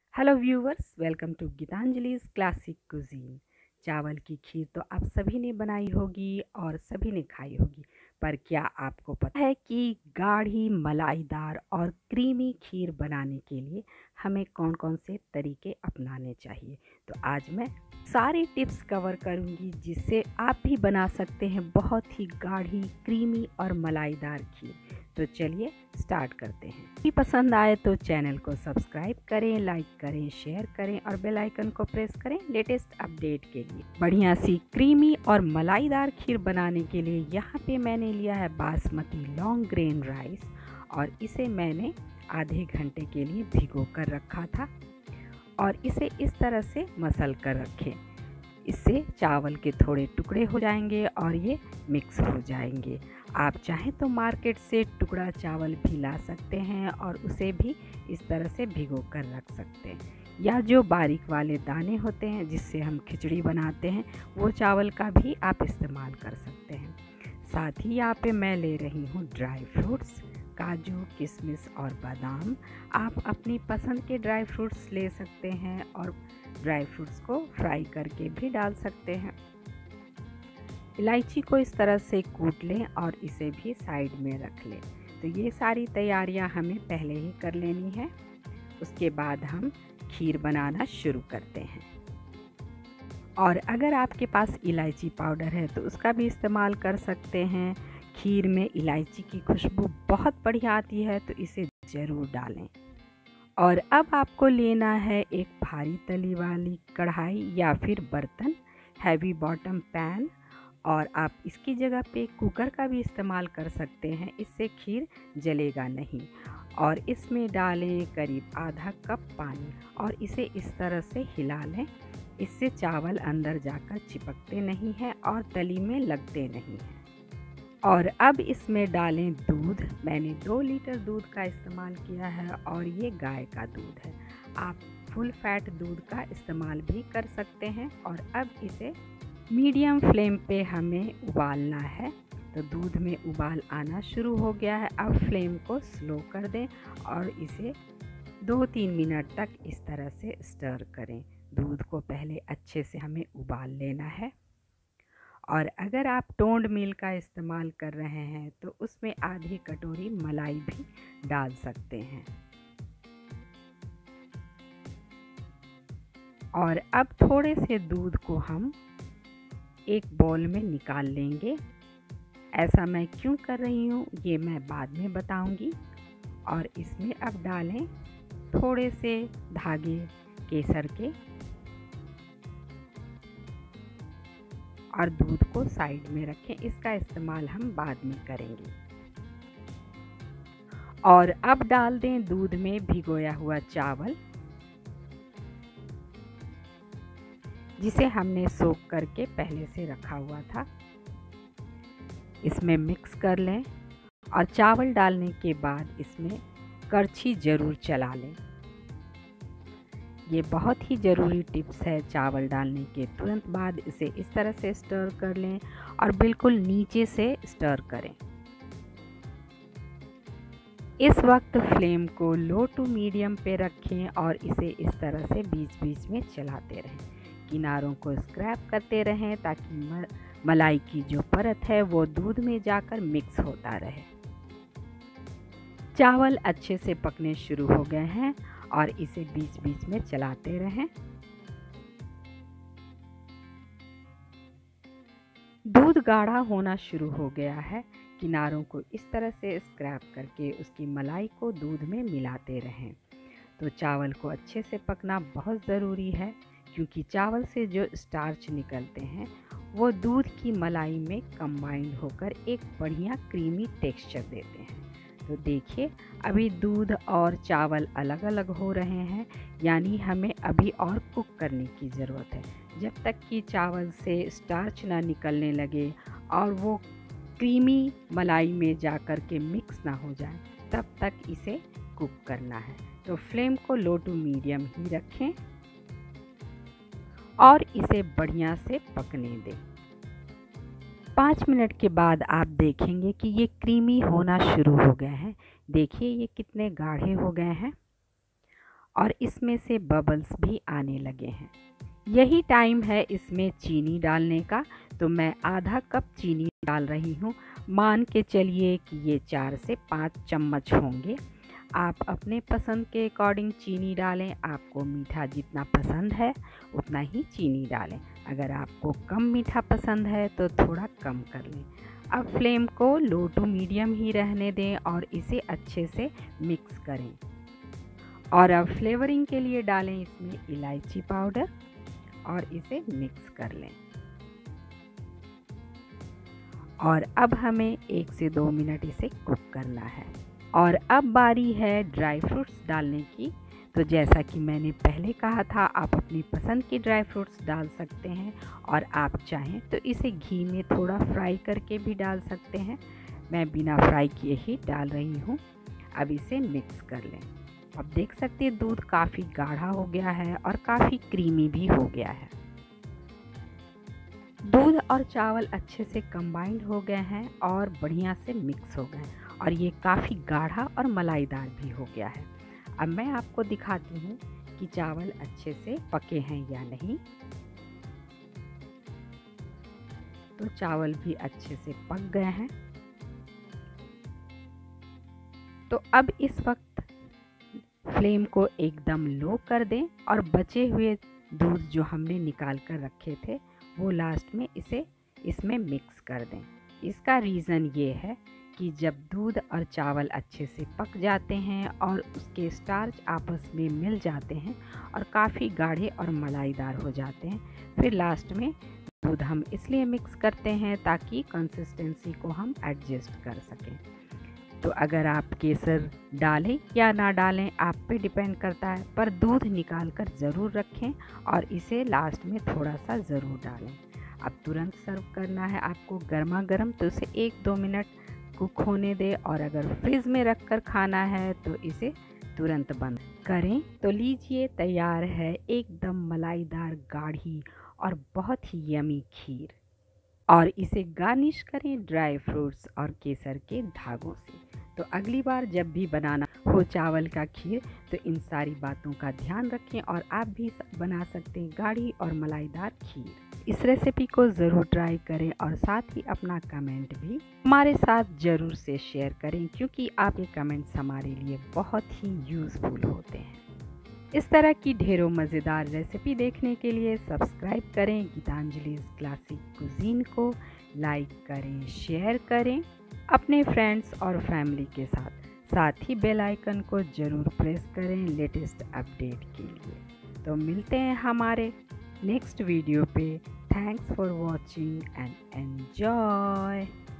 Hello viewers, welcome to Geetanjali's classic cuisine. चावल की खीर तो आप सभी ने बनाई होगी और सभी ने खाई होगी, पर क्या आपको पता है कि गाढ़ी मलाईदार और क्रीमी खीर बनाने के लिए हमें कौन कौन से तरीके अपनाने चाहिए। तो आज मैं सारी टिप्स कवर करूंगी जिससे आप भी बना सकते हैं बहुत ही गाढ़ी, क्रीमी और मलाईदार खीर। तो चलिए स्टार्ट करते हैं। यदि पसंद आए तो चैनल को सब्सक्राइब करें, लाइक करें, शेयर करें और बेल आइकन को प्रेस करें लेटेस्ट अपडेट के लिए। बढ़िया सी क्रीमी और मलाईदार खीर बनाने के लिए यहाँ पे मैंने लिया है बासमती लॉन्ग ग्रेन राइस और इसे मैंने आधे घंटे के लिए भिगो कर रखा था और इसे इस तरह से मसल कर रखें। इससे चावल के थोड़े टुकड़े हो जाएंगे और ये मिक्स हो जाएंगे। आप चाहें तो मार्केट से टुकड़ा चावल भी ला सकते हैं और उसे भी इस तरह से भिगो कर रख सकते हैं, या जो बारीक वाले दाने होते हैं जिससे हम खिचड़ी बनाते हैं वो चावल का भी आप इस्तेमाल कर सकते हैं। साथ ही यहाँ पे मैं ले रही हूँ ड्राई फ्रूट्स, काजू, किशमिश और बादाम। आप अपनी पसंद के ड्राई फ्रूट्स ले सकते हैं और ड्राई फ्रूट्स को फ्राई करके भी डाल सकते हैं। इलायची को इस तरह से कूट लें और इसे भी साइड में रख लें। तो ये सारी तैयारियां हमें पहले ही कर लेनी है। उसके बाद हम खीर बनाना शुरू करते हैं। और अगर आपके पास इलायची पाउडर है तो उसका भी इस्तेमाल कर सकते हैं। खीर में इलायची की खुशबू बहुत बढ़िया आती है, तो इसे ज़रूर डालें। और अब आपको लेना है एक भारी तली वाली कढ़ाई या फिर बर्तन, हैवी बॉटम पैन, और आप इसकी जगह पे कुकर का भी इस्तेमाल कर सकते हैं, इससे खीर जलेगा नहीं। और इसमें डालें करीब आधा कप पानी और इसे इस तरह से हिला लें। इससे चावल अंदर जाकर चिपकते नहीं हैं और तली में लगते नहीं हैं। और अब इसमें डालें दूध। मैंने 2 लीटर दूध का इस्तेमाल किया है और ये गाय का दूध है। आप फुल फैट दूध का इस्तेमाल भी कर सकते हैं। और अब इसे मीडियम फ्लेम पे हमें उबालना है। तो दूध में उबाल आना शुरू हो गया है। अब फ्लेम को स्लो कर दें और इसे 2-3 मिनट तक इस तरह से स्टर करें। दूध को पहले अच्छे से हमें उबाल लेना है। और अगर आप टोंड मिल्क का इस्तेमाल कर रहे हैं तो उसमें आधी कटोरी मलाई भी डाल सकते हैं। और अब थोड़े से दूध को हम एक बाउल में निकाल लेंगे। ऐसा मैं क्यों कर रही हूँ ये मैं बाद में बताऊंगी। और इसमें अब डालें थोड़े से धागे केसर के और दूध को साइड में रखें। इसका इस्तेमाल हम बाद में करेंगे। और अब डाल दें दूध में भिगोया हुआ चावल जिसे हमने सोख करके पहले से रखा हुआ था। इसमें मिक्स कर लें और चावल डालने के बाद इसमें करछी ज़रूर चला लें। ये बहुत ही ज़रूरी टिप्स है। चावल डालने के तुरंत बाद इसे इस तरह से स्टर कर लें और बिल्कुल नीचे से स्टर करें। इस वक्त फ्लेम को लो टू मीडियम पे रखें और इसे इस तरह से बीच बीच में चलाते रहें। किनारों को स्क्रैप करते रहें ताकि मलाई की जो परत है वो दूध में जाकर मिक्स होता रहे। चावल अच्छे से पकने शुरू हो गए हैं और इसे बीच बीच में चलाते रहें। दूध गाढ़ा होना शुरू हो गया है। किनारों को इस तरह से स्क्रैप करके उसकी मलाई को दूध में मिलाते रहें। तो चावल को अच्छे से पकना बहुत ज़रूरी है क्योंकि चावल से जो स्टार्च निकलते हैं वो दूध की मलाई में कंबाइंड होकर एक बढ़िया क्रीमी टेक्सचर देते हैं। तो देखिए अभी दूध और चावल अलग अलग हो रहे हैं, यानी हमें अभी और कुक करने की ज़रूरत है। जब तक कि चावल से स्टार्च ना निकलने लगे और वो क्रीमी मलाई में जाकर के मिक्स ना हो जाए तब तक इसे कुक करना है। तो फ्लेम को लो टू मीडियम ही रखें और इसे बढ़िया से पकने दें। 5 मिनट के बाद आप देखेंगे कि ये क्रीमी होना शुरू हो गए हैं। देखिए ये कितने गाढ़े हो गए हैं। और इसमें से बबल्स भी आने लगे हैं। यही टाइम है इसमें चीनी डालने का। तो मैं आधा कप चीनी डाल रही हूँ। मान के चलिए कि ये 4 से 5 चम्मच होंगे। आप अपने पसंद के अकॉर्डिंग चीनी डालें। आपको मीठा जितना पसंद है उतना ही चीनी डालें। अगर आपको कम मीठा पसंद है तो थोड़ा कम कर लें। अब फ्लेम को लो टू मीडियम ही रहने दें और इसे अच्छे से मिक्स करें। और अब फ्लेवरिंग के लिए डालें इसमें इलायची पाउडर और इसे मिक्स कर लें। और अब हमें 1 से 2 मिनट इसे कुक करना है। और अब बारी है ड्राई फ्रूट्स डालने की। तो जैसा कि मैंने पहले कहा था, आप अपनी पसंद की ड्राई फ्रूट्स डाल सकते हैं और आप चाहें तो इसे घी में थोड़ा फ्राई करके भी डाल सकते हैं। मैं बिना फ्राई किए ही डाल रही हूँ। अब इसे मिक्स कर लें। अब देख सकते हैं दूध काफ़ी गाढ़ा हो गया है और काफ़ी क्रीमी भी हो गया है। दूध और चावल अच्छे से कंबाइंड हो गए हैं और बढ़िया से मिक्स हो गए और ये काफ़ी गाढ़ा और मलाईदार भी हो गया है। अब मैं आपको दिखाती हूँ कि चावल अच्छे से पके हैं या नहीं। तो चावल भी अच्छे से पक गए हैं। तो अब इस वक्त फ्लेम को एकदम लो कर दें और बचे हुए दूध जो हमने निकाल कर रखे थे वो लास्ट में इसमें मिक्स कर दें। इसका रीज़न ये है कि जब दूध और चावल अच्छे से पक जाते हैं और उसके स्टार्च आपस में मिल जाते हैं और काफ़ी गाढ़े और मलाईदार हो जाते हैं, फिर लास्ट में दूध हम इसलिए मिक्स करते हैं ताकि कंसिस्टेंसी को हम एडजस्ट कर सकें। तो अगर आप केसर डालें या ना डालें आप पे डिपेंड करता है, पर दूध निकाल कर ज़रूर रखें और इसे लास्ट में थोड़ा सा ज़रूर डालें। अब तुरंत सर्व करना है आपको गर्मा गर्म, तो इसे 1-2 मिनट कुक होने दें और अगर फ्रिज में रख कर खाना है तो इसे तुरंत बंद करें। तो लीजिए तैयार है एकदम मलाईदार गाढ़ी और बहुत ही यमी खीर। और इसे गार्निश करें ड्राई फ्रूट्स और केसर के धागों से। तो अगली बार जब भी बनाना हो चावल का खीर तो इन सारी बातों का ध्यान रखें और आप भी बना सकते हैं गाढ़ी और मलाईदार खीर। इस रेसिपी को ज़रूर ट्राई करें और साथ ही अपना कमेंट भी हमारे साथ ज़रूर से शेयर करें, क्योंकि आपके कमेंट्स हमारे लिए बहुत ही यूज़फुल होते हैं। इस तरह की ढेरों मज़ेदार रेसिपी देखने के लिए सब्सक्राइब करें गीतांजलि's क्लासिक कुजीन को, लाइक करें, शेयर करें अपने फ्रेंड्स और फैमिली के साथ ही बेल आइकन को ज़रूर प्रेस करें लेटेस्ट अपडेट के लिए। तो मिलते हैं हमारे नेक्स्ट वीडियो पे। Thanks for watching and enjoy.